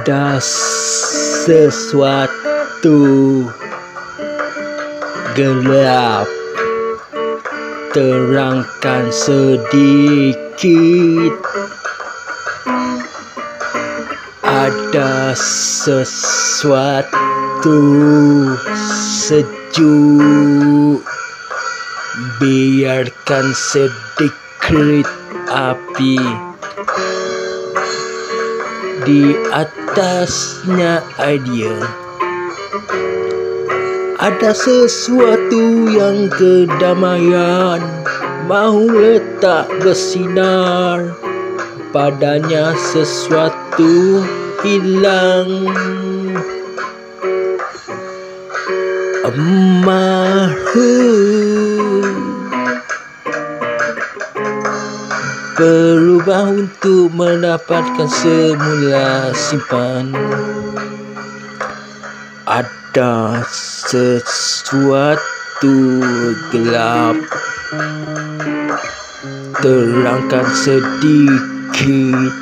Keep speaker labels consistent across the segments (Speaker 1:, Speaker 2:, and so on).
Speaker 1: Ada sesuatu gelap, terangkan sedikit. Ada sesuatu sejuk, biarkan sedikit api. Di atasnya idea ada sesuatu yang kedamaian, mahu letak bersinar. Padanya sesuatu hilang, mahu berubah untuk mendapatkan semula simpan. Ada sesuatu gelap, terangkan sedikit.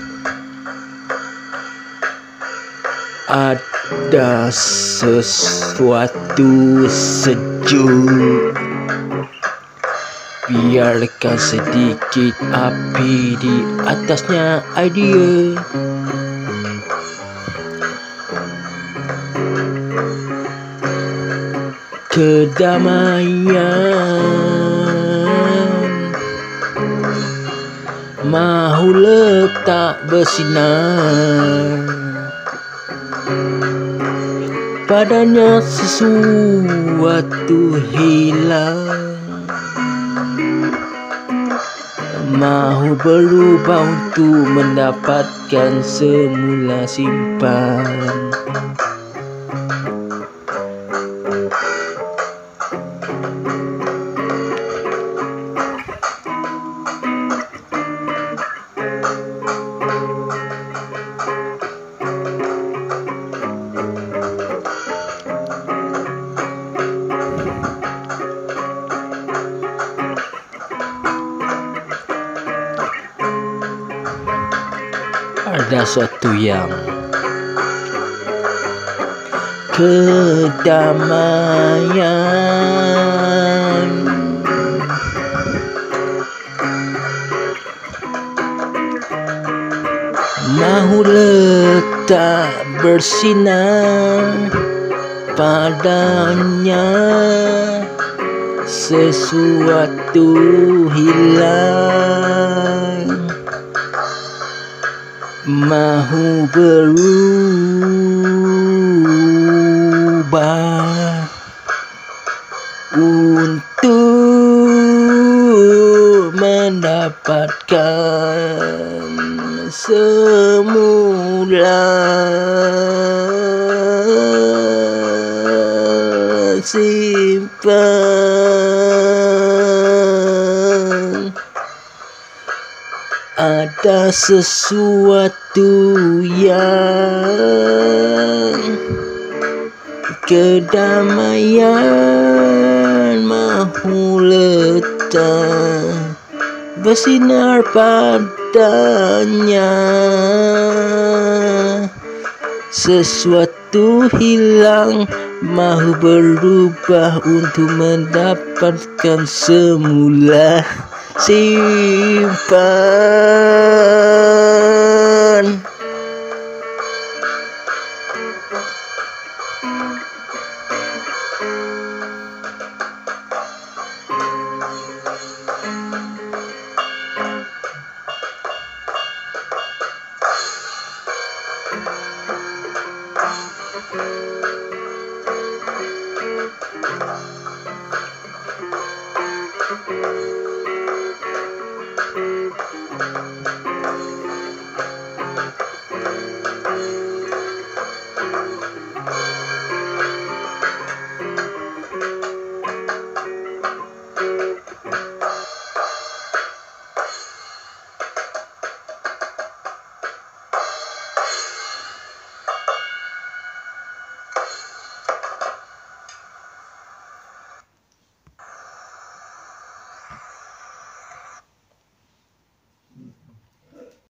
Speaker 1: Ada sesuatu sejuk, biarkan sedikit api di atasnya idea. Kedamaian mahu letak bersinar. Padanya sesuatu hilang, mahu berubah untuk mendapatkan semula simpan. Ada sesuatu yang kedamaian mahu letak bersinar. Padanya sesuatu hilang, mahu berubah untuk mendapatkan semula simpan. Ada sesuatu yang kedamaian mahu letak bersinar padanya. Sesuatu hilang, mahu berubah untuk mendapatkan semula simpan.